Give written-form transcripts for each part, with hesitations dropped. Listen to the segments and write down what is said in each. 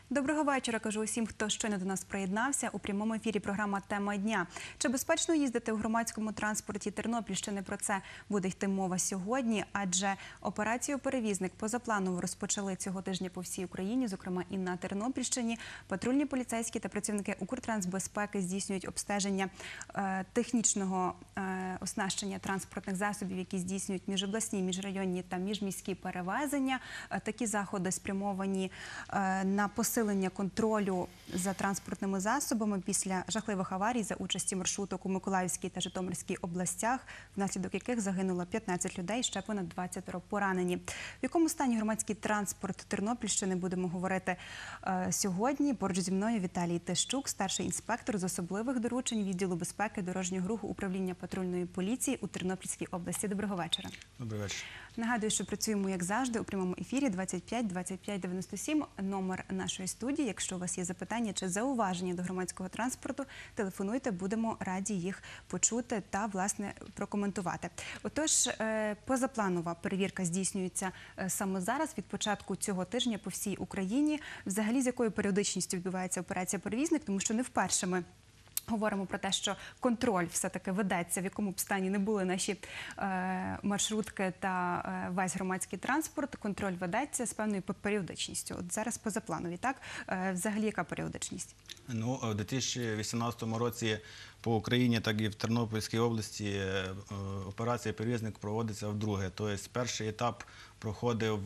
Доброго вечора, кажу усім, хто щойно до нас приєднався. У прямому ефірі програма «Тема дня». Чи безпечно їздити у громадському транспорті Тернопільщини? Про це буде йти мова сьогодні, адже операцію «Перевізник» позапланово розпочали цього тижня по всій Україні, зокрема і на Тернопільщині. Патрульні поліцейські та працівники Укртрансбезпеки здійснюють обстеження технічного оснащення транспортних засобів, які здійснюють міжобласні, міжрайонні та міжміські перевезення. Такі заходи спрямовані на посилення контролю за транспортними засобами після жахливих аварій за участі маршруток у Миколаївській та Житомирській областях, внаслідок яких загинуло 15 людей, ще понад 20 поранені. В якому стані громадський транспорт Тернопільщини, будемо говорити сьогодні. Поруч зі мною Віталій Тищук, старший інспектор з особливих доручень відділу безпеки дорожнього руху управління патрульної поліції у Тернопільській області. Доброго вечора. Добрий вечір. Нагадую, що працюємо, як завжди, у прямому ефірі 25 25 97, номер нашої студії. Якщо у вас є запитання чи зауваження до громадського транспорту, телефонуйте, будемо раді їх почути та, власне, прокоментувати. Отож, позапланова перевірка здійснюється саме зараз, від початку цього тижня по всій Україні. Взагалі, з якою періодичністю відбувається операція «Перевізник», тому що не вперше ми говоримо про те, що контроль все-таки ведеться, в якому б стані не були наші маршрутки та весь громадський транспорт. Контроль ведеться з певною періодичністю. От зараз позапланові, так? Взагалі, яка періодичність? Ну, у 2018 році по Україні, так і в Тернопільській області операція «Перевізник» проводиться вдруге. Тобто перший етап проходив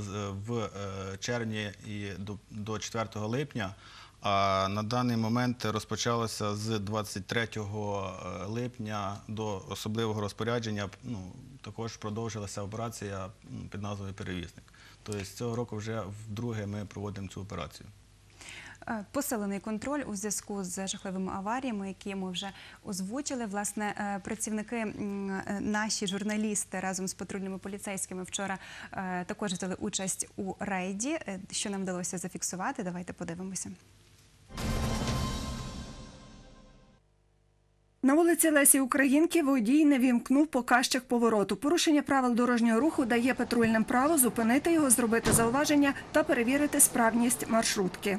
в червні і до 4 липня, а на даний момент розпочалося з 23 липня до особливого розпорядження. Також продовжилася операція під назвою «Перевізник». Тобто цього року вже вдруге ми проводимо цю операцію. Посилений контроль у зв'язку з жахливими аваріями, які ми вже озвучили. Власне, працівники, наші журналісти разом з патрульними поліцейськими вчора також взяли участь у рейді. Що нам вдалося зафіксувати? Давайте подивимося. На вулиці Лесі Українки водій не вімкнув показчик повороту. Порушення правил дорожнього руху дає патрульним право зупинити його, зробити зауваження та перевірити справність маршрутки.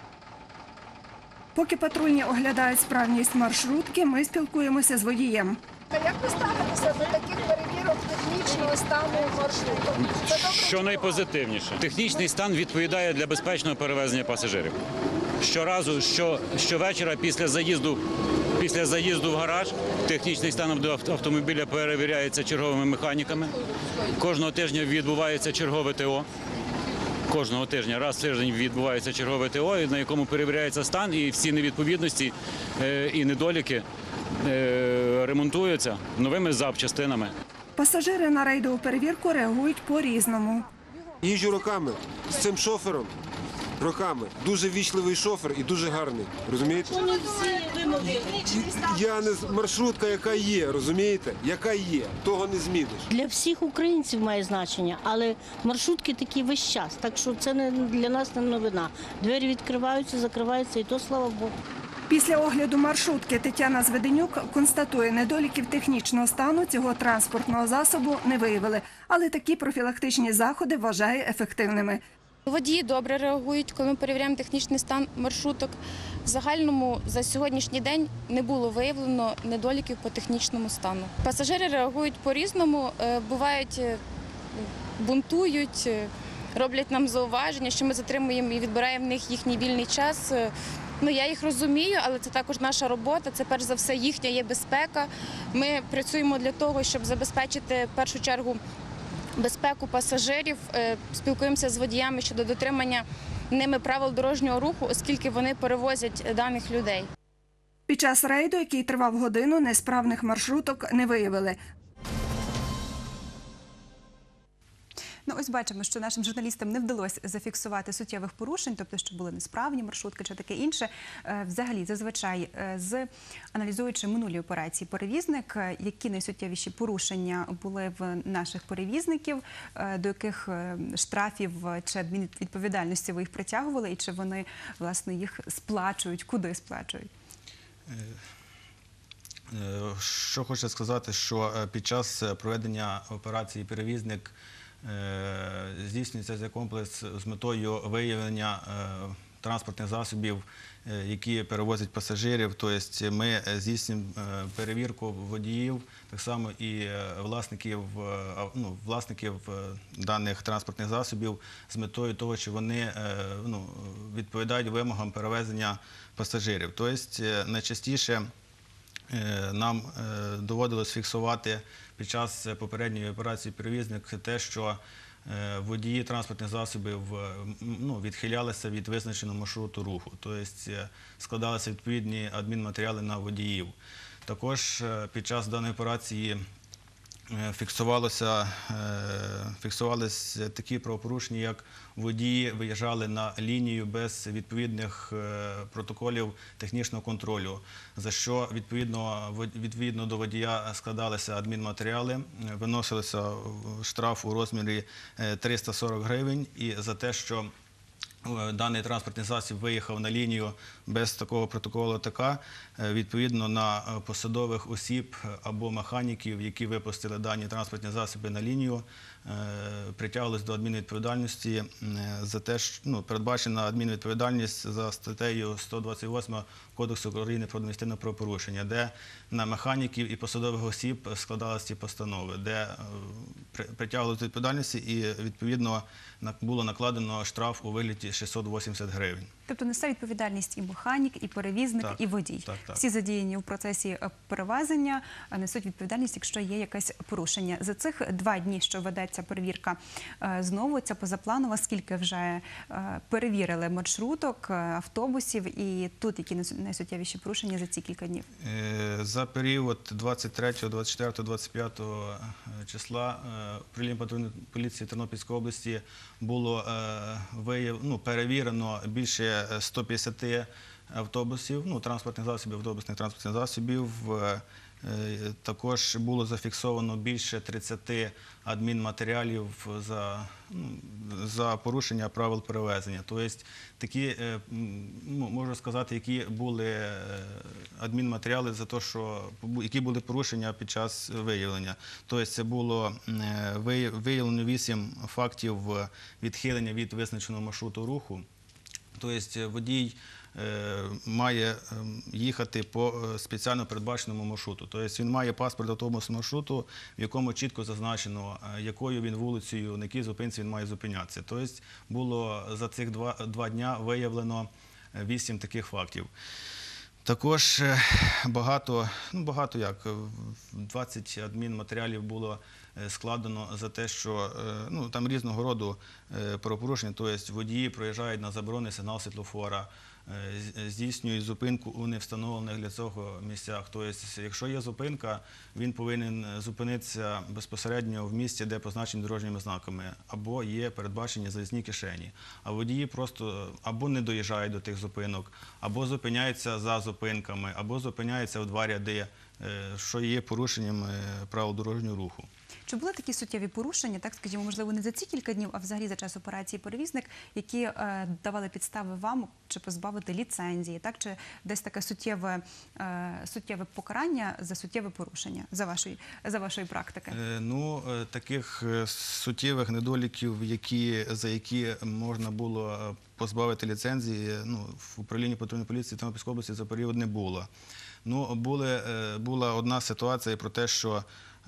Поки патрульні оглядають справність маршрутки, ми спілкуємося з водієм. А як ви ставитеся до таких перевірок технічного стану маршруту? Що найпозитивніше? Технічний стан відповідає для безпечного перевезення пасажирів. Щоразу, щовечора після заїзду в гараж, технічний стан автомобіля перевіряється черговими механіками. Кожного тижня відбувається чергове ТО. Кожного тижня, раз в тиждень відбувається чергове ТО, на якому перевіряється стан, і всі невідповідності і недоліки ремонтуються новими запчастинами. Пасажири на рейдову перевірку реагують по-різному. Їжджу роками з цим шофером. Роками. Дуже ввічливий шофер і дуже гарний. Розумієте? Маршрутка, яка є, розумієте? Яка є, того не зміниш. Для всіх українців має значення, але маршрутки такі весь час. Так що це для нас не новина. Двері відкриваються, закриваються, і то слава Богу. Після огляду маршрутки Тетяна Зведенюк констатує, недоліків технічного стану цього транспортного засобу не виявили. Але такі профілактичні заходи вважає ефективними. Водії добре реагують, коли ми перевіряємо технічний стан маршруток. В загальному за сьогоднішній день не було виявлено недоліків по технічному стану. Пасажири реагують по-різному, бувають, бунтують, роблять нам зауваження, що ми затримуємо і відбираємо в них їхній вільний час. Я їх розумію, але це також наша робота, це перш за все їхня є безпека. Ми працюємо для того, щоб забезпечити в першу чергу безпеку пасажирів, спілкуємося з водіями щодо дотримання ними правил дорожнього руху, оскільки вони перевозять даних людей. Під час рейду, який тривав годину, несправних маршруток не виявили. Ось бачимо, що нашим журналістам не вдалося зафіксувати суттєвих порушень, тобто, що були несправні маршрутки чи таке інше. Взагалі, зазвичай, аналізуючи минулі операції «Перевізник», які найсуттєвіші порушення були в наших перевізників, до яких штрафів чи адмінвідповідальності ви їх притягували, і чи вони, власне, їх сплачують, куди сплачують? Що хочу сказати, що під час проведення операції «Перевізник» здійснюється комплекс з метою виявлення транспортних засобів, які перевозять пасажирів. Тобто ми здійснюємо перевірку водіїв, так само і власників даних транспортних засобів з метою того, чи вони відповідають вимогам перевезення пасажирів. Тобто найчастіше нам доводилось фіксувати під час попередньої операції «Перевізник» те, що водії транспортних засобів відхилялися від визначеного маршруту руху, тобто складалися відповідні адмінматеріали на водіїв. Також під час даної операції фіксувалися такі правопорушення, як водії виїжджали на лінію без відповідних протоколів технічного контролю, за що відповідно до водія складалися адмінматеріали, виносилися штраф у розмірі 340 гривень, і за те, що даний транспортний засіб виїхав на лінію без такого протоколу ТК, відповідно на посадових осіб або механіків, які випустили дані транспортні засоби на лінію, притягувалися до адмінвідповідальності за те, що передбачена адмінвідповідальність за статтею 128 Кодексу України про адміністративне правопорушення, де на механіків і посадових осіб складалися ці постанови, де притягувалися до відповідальності і відповідно було накладено штраф у вигляді 680 гривень. Тобто несе відповідальність і механік, і перевізник, і водій. Всі задіяні в процесі перевезення несуть відповідальність, якщо є якесь порушення. За цих 2 дні, що ведеться перевірка, знову ця позапланова, скільки вже перевірили маршруток, автобусів, і тут які найсуттєвіші порушення за ці кілька днів? За період 23, 24, 25 числа управління патрульної поліції Тернопільської області було перевірено більше 150 автобусів, транспортних засобів, автобусних транспортних засобів. Також було зафіксовано більше 30 адмінматеріалів за порушення правил перевезення. Тобто такі, можу сказати, які були адмінматеріали за те, які були порушення під час виявлення. Тобто це було виявлено 8 фактів відхилення від визначеного маршруту руху. Тобто водій має їхати по спеціально передбаченому маршруту. Тобто він має паспорт автобусного маршруту, в якому чітко зазначено, якою він вулицею, на якій зупинці він має зупинятися. Тобто було за цих 2 дня виявлено 8 таких фактів. Також багато 20 адмінматеріалів було складено за те, що там різного роду правопорушення, тобто водії проїжджають на заборонений сигнал світлофора, здійснюють зупинку у невстановлених для цього місцях. Тобто, якщо є зупинка, він повинен зупинитися безпосередньо в місці, де позначені дорожніми знаками, або є передбачені заїзні кишені. А водії просто або не доїжджають до тих зупинок, або зупиняються за зупинками, або зупиняються в 2 ряди, що є порушенням правил дорожнього руху. Чи були такі суттєві порушення, так скажімо, можливо, не за ці кілька днів, а взагалі за час операції «Перевізник», які давали підстави вам чи позбавити ліцензії, так? Чи десь таке суттєве покарання за суттєве порушення за вашої практики? Таких суттєвих недоліків, за які можна було позбавити ліцензії, в управлінні патрульної поліції Тернопільської області за період не було. Була одна ситуація про те, що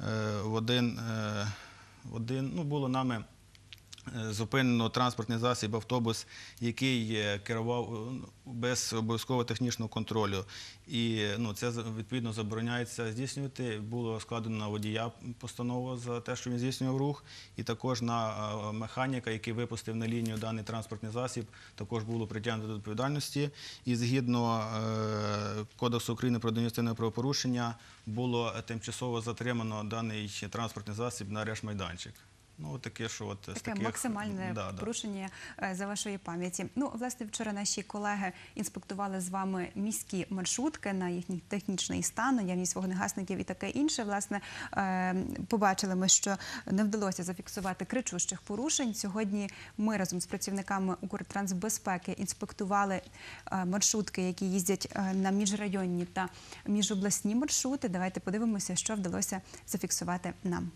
було нами зупинено транспортний засіб, автобус, який керував без обов'язкового технічного контролю. І це, відповідно, забороняється здійснювати. Було складено на водія постанову за те, що він здійснював рух. І також на механіка, який випустив на лінію даний транспортний засіб, також було притягнуто до відповідальності. І згідно Кодексу України про адміністративне правопорушення було тимчасово затримано даний транспортний засіб на арешт-майданчик. Таке максимальне порушення за вашої пам'яті. Власне, вчора наші колеги інспектували з вами міські маршрутки на їхній технічний стан, наявність вогнегасників і таке інше. Власне, побачили ми, що не вдалося зафіксувати кричущих порушень. Сьогодні ми разом з працівниками Укртрансбезпеки інспектували маршрутки, які їздять на міжрайонні та міжобласні маршрути. Давайте подивимося, що вдалося зафіксувати нам.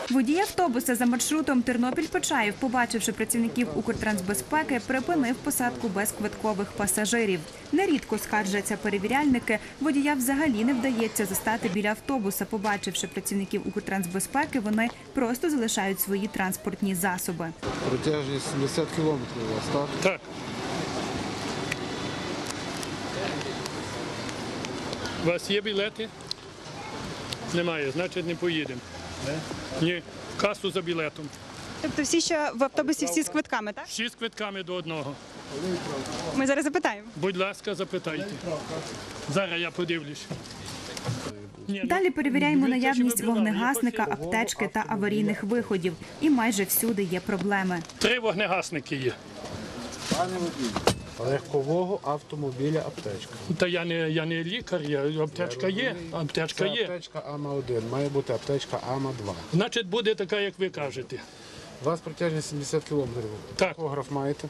Водій автобуса за маршрутом Тернопіль-Почаїв, побачивши працівників Укртрансбезпеки, припинив посадку безквиткових пасажирів. Нерідко, скаржаться перевіряльники, водія взагалі не вдається застати біля автобуса. Побачивши працівників Укртрансбезпеки, вони просто залишають свої транспортні засоби. Протяжність 70 кілометрів у вас, так? Так. У вас є білети? Немає, значить не поїдемо. Ні, в касу за білетом. Тобто всі, що в автобусі, всі з квитками, так? Всі з квитками до одного. Ми зараз запитаємо. Будь ласка, запитайте. Зараз я подивлюсь. Ні, ну, Далі перевіряємо дивіться, чи наявність ви брали. вогнегасника, Є пакет. аптечки та аварійних виходів. І майже всюди є проблеми. 3 вогнегасники є. Пане водій, легкового автомобіля аптечка. Та я не лікар, аптечка є. Аптечка Це є. аптечка АМА-1, має бути аптечка АМА-2. Значить, буде така, як ви кажете. У вас протяжність 70 кілометрів. Так. Тахограф маєте?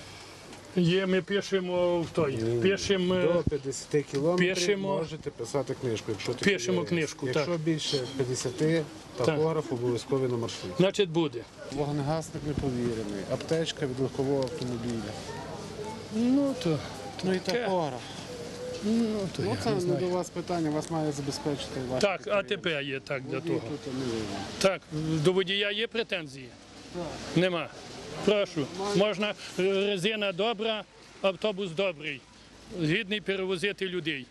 Є, ми пишемо в той. Пишемо. До 50 кілометрів Пишемо. можете писати книжку. Якщо Пишемо книжку, Якщо так. більше 50, тахограф обов'язковий на маршруті. Значить, буде. Вогнегасник неповірений, аптечка від легкового автомобіля. Ну, то. Ну і таке. тахограф. Ну, то я Це не не знаю. до вас питання, вас має забезпечити ваш. Так, АТП є так для того. Тут не видно. Так, до водія є претензії? Нема. Прошу. Можна, резина добра, автобус добрий. Гідний перевозити людей.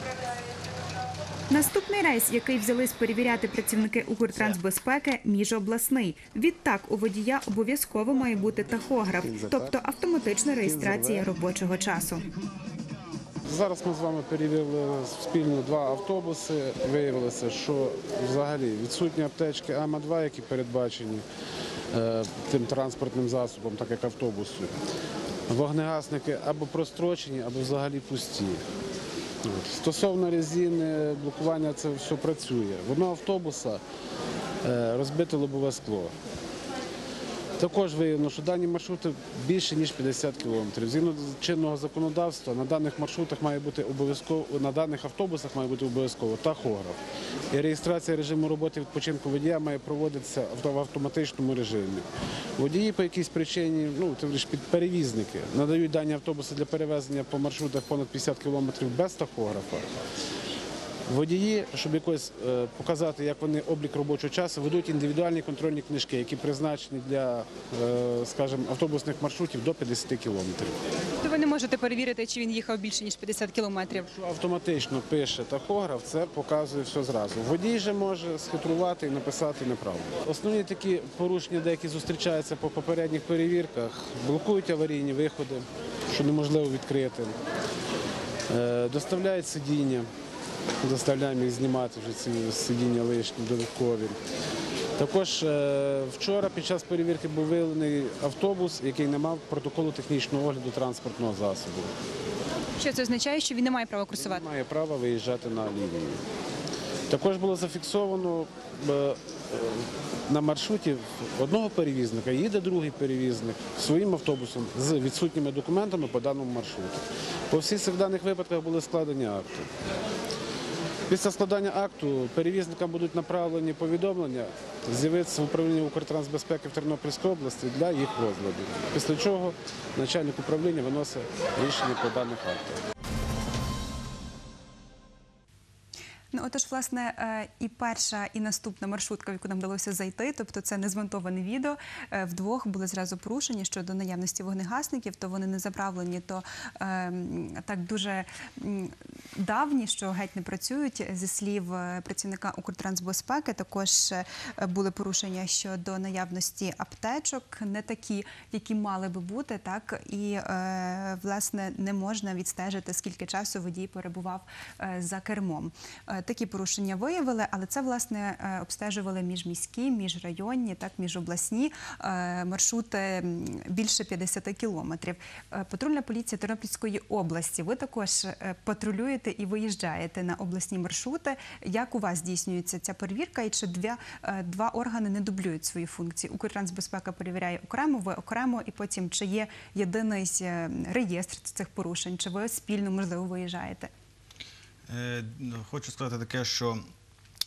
Наступний рейс, який взялись перевіряти працівники Укртрансбезпеки, міжобласний. Відтак у водія обов'язково має бути тахограф, тобто автоматична реєстрація робочого часу. Зараз ми з вами перевірили спільно 2 автобуси. Виявилося, що взагалі відсутні аптечки АМА-2, які передбачені тим транспортним засобом, так як автобусу. Вогнегасники або прострочені, або взагалі пусті. Стосовно резини, блокування, це все працює. В одного автобуса розбите лобове скло. Також виявлено, що дані маршрути більше, ніж 50 кілометрів. Згідно чинного законодавства, на даних маршрутах має бути обов'язково, на даних автобусах має бути обов'язково тахограф. І реєстрація режиму роботи відпочинку водія має проводитися в автоматичному режимі. Водії по якійсь причині, перевізники, надають дані автобуси для перевезення по маршрутах понад 50 кілометрів без тахографа. Водії, щоб якось показати, як вони облік робочого часу, ведуть індивідуальні контрольні книжки, які призначені для, скажімо, автобусних маршрутів до 50 кілометрів. То ви не можете перевірити, чи він їхав більше, ніж 50 кілометрів. Якщо автоматично пише тахограф, це показує все зразу. Водій же може схитрувати і написати неправду. Основні такі порушення, деякі зустрічаються по попередніх перевірках, блокують аварійні виходи, що неможливо відкрити, доставляють сидіння. Заставляємо їх знімати вже ці сидіння лишні, додаткові. Також вчора під час перевірки був виявлений автобус, який не мав протоколу технічного огляду транспортного засобу. Що це означає, що він не має права курсувати? Не має права виїжджати на лінію. Також було зафіксовано на маршруті одного перевізника, їде другий перевізник своїм автобусом з відсутніми документами по даному маршруту. По всіх цих даних випадках були складені акти. Після складання акту перевізникам будуть направлені повідомлення з'явитися в управлінні Укртрансбезпеки в Тернопільській області для їх розгляду. Після чого начальник управління виносить рішення по даних актах. Ну, отож, власне, і перша, і наступна маршрутка, в яку нам вдалося зайти, тобто це не змонтоване відео, вдвох були зразу порушені щодо наявності вогнегасників, то вони не заправлені, то так дуже давні, що геть не працюють. Зі слів працівника Укртрансбезпеки, також були порушення щодо наявності аптечок, не такі, які мали би бути, так, і, власне, не можна відстежити, скільки часу водій перебував за кермом. Такі порушення виявили, але це, власне, обстежували міжміські, міжрайонні, так, міжобласні маршрути більше 50 кілометрів. Патрульна поліція Тернопільської області, ви також патрулюєте і виїжджаєте на обласні маршрути. Як у вас здійснюється ця перевірка і чи два органи не дублюють свої функції? Укртрансбезпека перевіряє окремо, ви окремо, і потім чи є єдиний реєстр цих порушень, чи ви спільно, можливо, виїжджаєте? Хочу сказати таке, що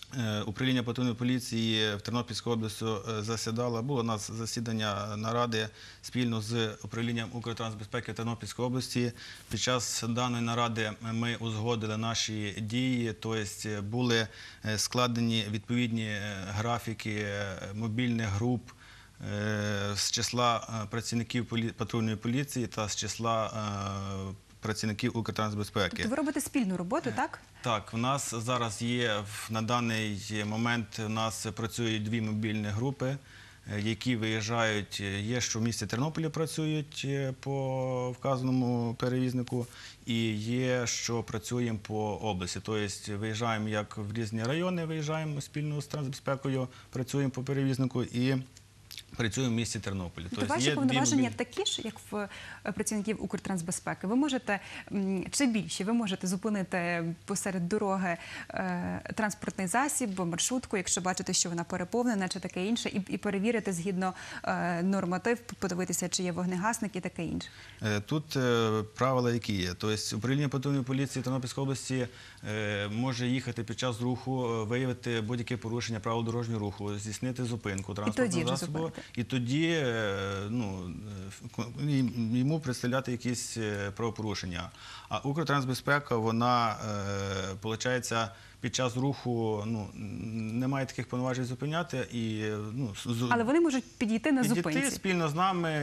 Управління патрульної поліції в Тернопільській області засідало. Було у нас засідання наради спільно з управлінням Укртрансбезпеки Тернопільської області. Під час даної наради ми узгодили наші дії, тобто були складені відповідні графіки мобільних груп з числа працівників патрульної поліції та з числа працівників Укртрансбезпеки. Тобто ви робите спільну роботу, так? Так, в нас зараз є, на даний момент у нас працюють 2 мобільні групи, які виїжджають, є, що в місті Тернополі працюють по вказаному перевізнику, і є, що працюємо по області. Тобто виїжджаємо як в різні райони, виїжджаємо спільно з трансбезпекою, працюємо по перевізнику і працюємо в місті Тернополі. Тобто ваші повноваження такі ж, як в працівників Укртрансбезпеки. Ви можете, чи більші, ви можете зупинити посеред дороги транспортний засіб, маршрутку, якщо бачите, що вона переповнена, чи таке інше, і перевірити згідно норматив, подивитися, чи є вогнегасник і таке інше. Тут правила які є. Тобто управління патрульної поліції Тернопільської області може їхати під час руху, виявити будь-яке порушення правил дорожнього руху, здійснити зупинку транспортного засобу. І тоді йому представляти якісь правопорушення. А Укртрансбезпека, вона, виходить, під час руху не має таких повноважень зупиняти. Але вони можуть підійти на зупинці. Підійти спільно з нами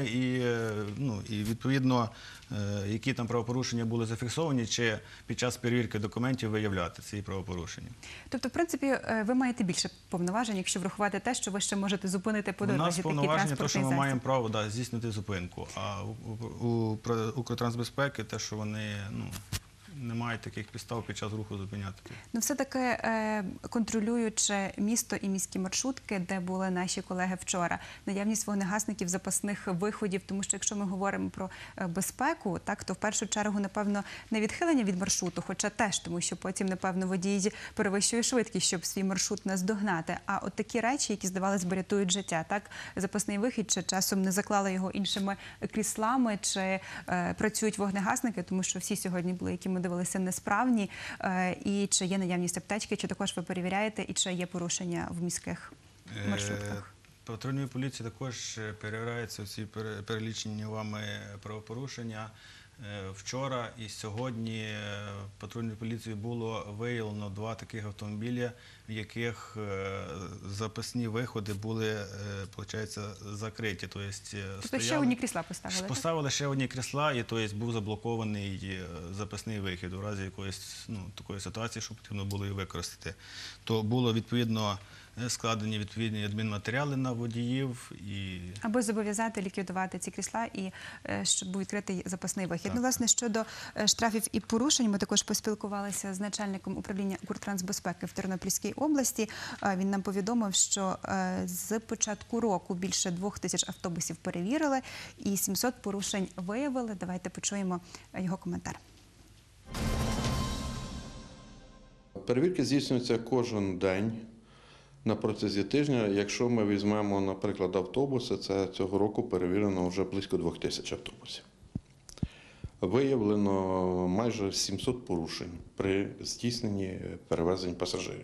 і відповідно, які там правопорушення були зафіксовані, чи під час перевірки документів виявляти ці правопорушення. Тобто, в принципі, ви маєте більше повноважень, якщо врахувати те, що ви ще можете зупинити по дорозі такий транспортний засіб. У нас повноваження, що ми маємо право здійснити зупинку, а у Укртрансбезпеки те, що вони не мають таких підстав під час руху зупиняти. Ну, все-таки контролюючи місто і міські маршрутки, де були наші колеги вчора, наявність вогнегасників, запасних виходів, тому що якщо ми говоримо про безпеку, так, то в першу чергу, напевно, не відхилення від маршруту, хоча теж, тому що потім, напевно, водій перевищує швидкість, щоб свій маршрут наздогнати, а от такі речі, які, здавалось би, рятують життя, так, запасний вихід, чи часом не заклали його іншими кріслами, чи працюють вогнегасники, тому що всі сьогодні були, які ми дивилися, несправні, і чи є наявність аптечки, чи також ви перевіряєте, і чи є порушення в міських маршрутках? Патрульною поліцією також перевіряються всі перелічені вами правопорушення. Вчора і сьогодні патрульною поліцією було виявлено 2 таких автомобілі, в яких запасні виходи були, виходить, закриті. Тобто ще одні крісла поставили? Поставили ще одні крісла, і був заблокований запасний вихід у разі якоїсь такої ситуації, що потрібно було її використати. То було відповідно складені відповідні адмінматеріали на водіїв. Аби зобов'язати ліквідувати ці крісла і щоб був відкритий запасний вихід. Ну, власне, щодо штрафів і порушень, ми також поспілкувалися з начальником управління Укртрансбезпеки в Тернопільській області. Він нам повідомив, що з початку року більше 2000 автобусів перевірили і 700 порушень виявили. Давайте почуємо його коментар. Перевірки здійснюються кожен день. На протязі тижня, якщо ми візьмемо, наприклад, автобуси, це цього року перевірено вже близько 2000 автобусів. Виявлено майже 700 порушень при здійсненні перевезень пасажирів.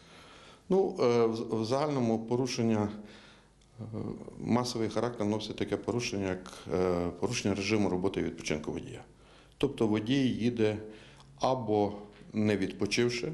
В загальному порушення, масовий характер носить таке порушення, як порушення режиму роботи і відпочинку водія. Тобто водій їде або не відпочивши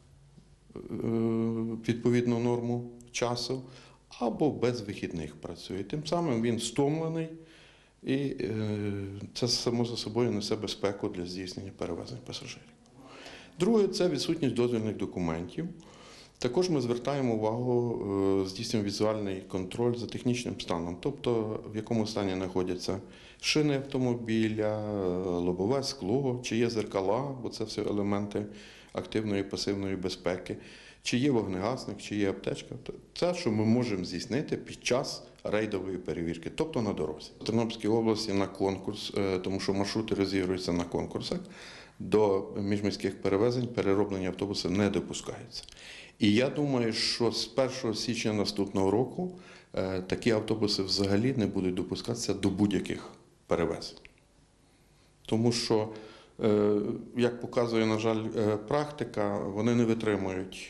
відповідну норму часу, або без вихідних працює. Тим самим він стомлений, і це само за собою несе безпеку для здійснення перевезень пасажирів. Друге – це відсутність дозвільних документів. Також ми звертаємо увагу, здійснюємо візуальний контроль за технічним станом, тобто в якому стані знаходяться шини автомобіля, лобове скло, чи є зеркала, бо це все елементи активної і пасивної безпеки, чи є вогнегасник, чи є аптечка. Це, що ми можемо здійснити під час рейдової перевірки, тобто на дорозі. В Тернопільській області на конкурс, тому що маршрути розігруються на конкурсах, до міжміських перевезень перероблені автобуси не допускаються. І я думаю, що з 1 січня наступного року такі автобуси взагалі не будуть допускатися до будь-яких перевезень. Тому що, як показує, на жаль, практика, вони не витримують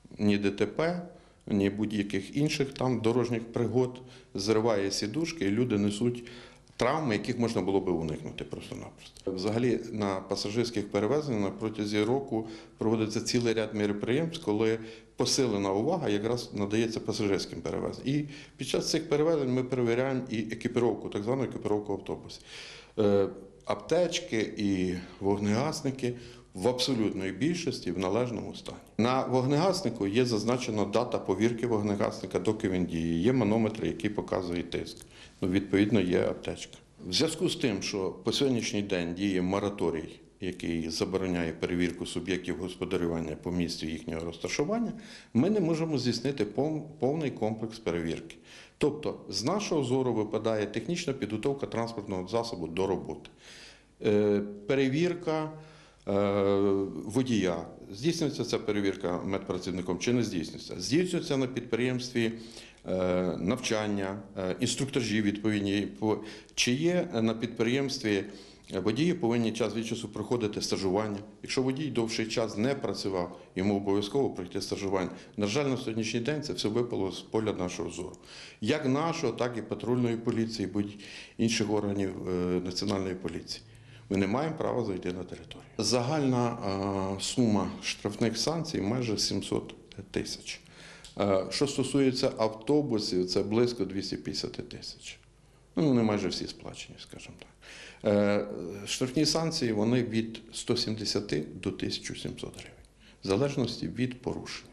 ні ДТП, ні будь-яких інших там дорожніх пригод, зриває сідушки, і люди несуть травми, яких можна було би уникнути просто-напросто. Взагалі на пасажирських перевезеннях на протязі року проводиться цілий ряд міроприємств, коли посилена увага якраз надається пасажирським перевезенням. І під час цих перевезень ми перевіряємо і екіпіровку, так звану екіпіровку автобусів. Аптечки і вогнегасники в абсолютної більшості в належному стані. На вогнегаснику є зазначена дата повірки вогнегасника, доки він діє. Є манометр, який показує тиск. Відповідно, є аптечка. В зв'язку з тим, що по сьогоднішній день діє мораторій, який забороняє перевірку суб'єктів господарювання по місцю їхнього розташування, ми не можемо здійснити повний комплекс перевірки. Тобто, з нашого зору випадає технічна підготовка транспортного засобу до роботи. Перевірка водія. Здійснюється ця перевірка медпрацівником чи не здійснюється? Здійснюється на підприємстві навчання, інструктажі відповідні. Чи є на підприємстві водії повинні час від часу проходити стажування. Якщо водій довший час не працював, йому обов'язково пройти стажування. На жаль, на сьогоднішній день це все випало з поля нашого зору. Як нашого, так і патрульної поліції, будь-інших органів національної поліції. Ми не маємо права зайти на територію. Загальна сума штрафних санкцій майже 700 тисяч. Що стосується автобусів, це близько 250 тисяч. Вони майже всі сплачені, скажімо так. Штрафні санкції вони від 170 до 1700 гривень, в залежності від порушення.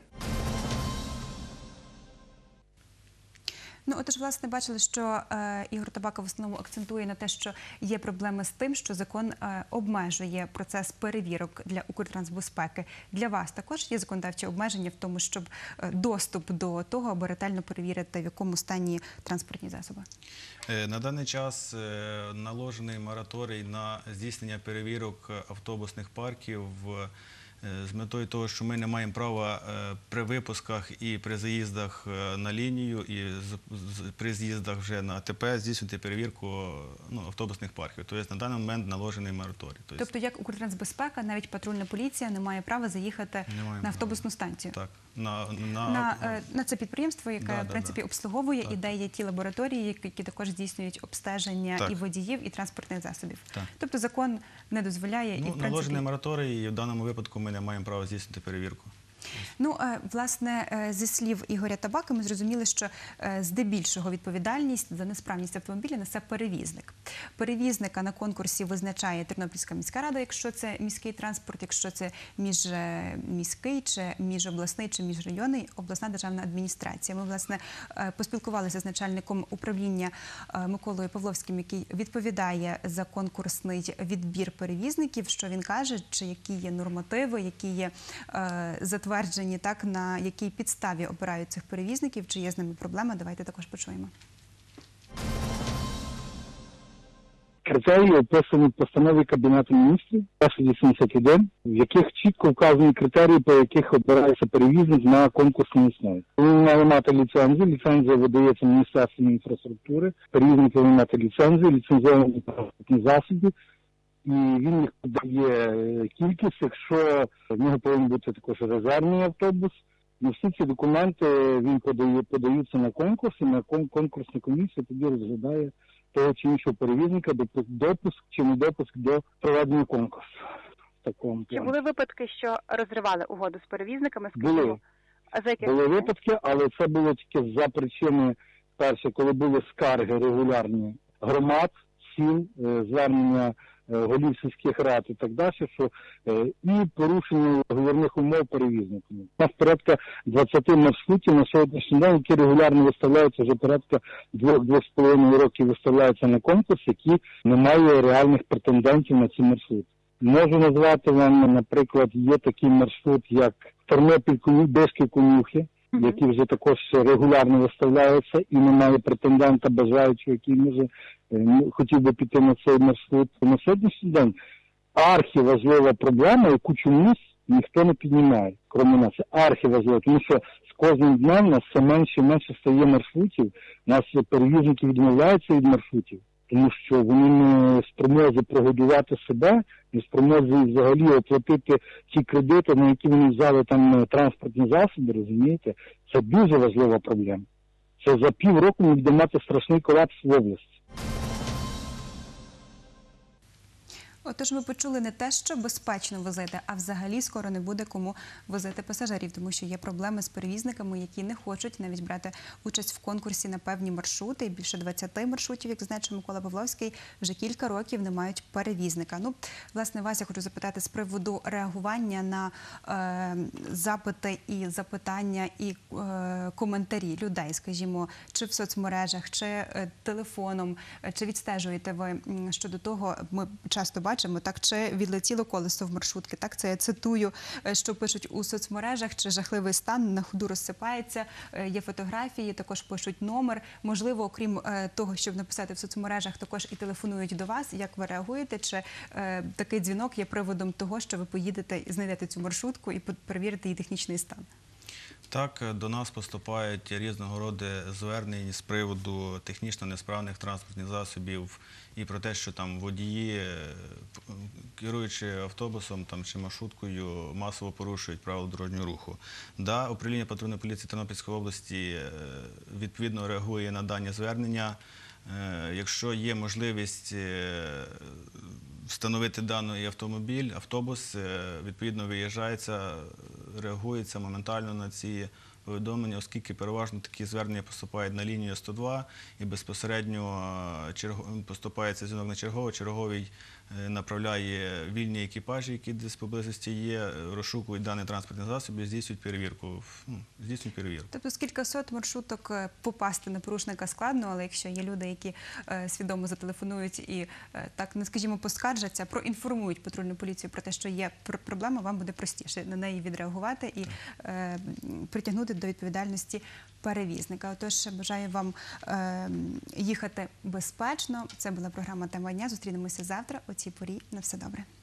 Ну, отож, власне, бачили, що Ігор Табака в основному акцентує на те, що є проблеми з тим, що закон обмежує процес перевірок для Укртрансбезпеки. Для вас також є законодавчі обмеження в тому, щоб доступ до того, аби ретельно перевірити, в якому стані транспортні засоби? На даний час наложений мораторій на здійснення перевірок автобусних парків з метою того, що ми не маємо права при випусках і при заїздах на лінію, і при з'їздах вже на АТП здійснювати перевірку автобусних парків. Тобто на даний момент наложений мораторій. Тобто як Укртрансбезпека, навіть патрульна поліція не має права заїхати на автобусну станцію? Так. На це підприємство, яке, в принципі, обслуговує, і де є ті лабораторії, які також здійснюють обстеження і водіїв, і транспортних засобів. Тобто закон не дозволяє і, в принципі... Наложений мораторій, і в даному випадку ми не маємо права здійснити перевірку. Ну, власне, зі слів Ігоря Табаки ми зрозуміли, що здебільшого відповідальність за несправність автомобіля несе перевізник. Перевізника на конкурсі визначає Тернопільська міська рада, якщо це міський транспорт, якщо це міжміський, чи міжобласний, чи міжрайонний, обласна державна адміністрація. Ми, власне, поспілкувалися з начальником управління Миколою Павловським, який відповідає за конкурсний відбір перевізників, що він каже, чи які є нормативи, які є затверджені, на якій підставі обирають цих перевізників, чи є з ними проблема. Давайте також почуємо. Критерії описані в постанові Кабінету міністрів 1081, в яких чітко вказані критерії, по яких обирається перевізник на конкурсній основі. Він має мати ліцензію, ліцензія видається Міністерством інфраструктури, перевізник повинен мати ліцензію, ліцензовані транспортні засоби, і він їх подає кількість, якщо в нього повинен бути також резервний автобус. І всі ці документи він подаються на конкурс, і на конкурсна комісія тоді розглядає того чи іншого перевізника, допуск чи не допуск до проведення конкурсу. Чи були випадки, що розривали угоду з перевізниками? Були. Були випадки, але це було тільки за причини, перше, коли були скарги регулярні громад, сіл, звернення голів сільських рад і так далі, що і порушення договірних умов перевізниками. У нас порядка 20 маршрутів на сьогоднішній день, які регулярно виставляються, вже порядка 2-2,5 років виставляються на конкурс, які не мають реальних претендентів на ці маршрути. Можу назвати вам, наприклад, є такий маршрут, як Тернопіль-Бишки-Конюхи, які вже також регулярно виставляються і немає претендента бажаючого, який може хотів би піти на цей маршрут. На сьогоднішній день архіважлива проблема, яку чомусь ніхто не піднімає, крім нас. Архіважлива, тому що з кожним днем у нас все менше і менше стає маршрутів, у нас перевізники відмовляються від маршрутів. тому що вони не в спромозі прогодувати себе, не в спромозі взагалі оплатити ті кредити, на які вони взяли там транспортні засоби, розумієте? Це дуже важлива проблема. Це за півроку ми будемо мати страшний колапс в області. Отож, ми почули не те, що безпечно возити, а взагалі скоро не буде кому возити пасажирів, тому що є проблеми з перевізниками, які не хочуть навіть брати участь в конкурсі на певні маршрути. І більше 20 маршрутів, як зазначив Микола Павловський, вже кілька років не мають перевізника. Ну, власне, вас я хочу запитати з приводу реагування на запити і запитання і коментарі людей, скажімо, чи в соцмережах, чи телефоном, чи відстежуєте ви щодо того, ми часто бачимо, так, чи відлетіло колесо в маршрутки, так, це я цитую, що пишуть у соцмережах, чи жахливий стан, на ходу розсипається, є фотографії, також пишуть номер, можливо, окрім того, щоб написати в соцмережах, також і телефонують до вас, як ви реагуєте, чи такий дзвінок є приводом того, що ви поїдете і знайдете цю маршрутку і перевірите її технічний стан? Так, до нас поступають різного роду звернення з приводу технічно несправних транспортних засобів і про те, що там водії, керуючи автобусом чи маршруткою, масово порушують правила дорожнього руху. Да, управління патрульної поліції Тернопільської області відповідно реагує на дані звернення. Якщо є можливість встановити даний автомобіль, автобус, відповідно виїжджається, реагується моментально на ці повідомлення, оскільки переважно такі звернення поступають на лінію 102 і безпосередньо поступається дзвінок на черговий направляє вільні екіпажі, які десь поблизості є, розшукують даний транспортний засіб і здійснюють перевірку. Тобто з кількасот маршруток попасти на порушника складно, але якщо є люди, які свідомо зателефонують і, так, не скажімо, поскаржаться, проінформують патрульну поліцію про те, що є проблема, вам буде простіше на неї відреагувати і притягнути до відповідальності перевізника. Отож, бажаю вам їхати безпечно. Це була програма «Тема дня». Зустрінемося завтра о цій порі. На все добре.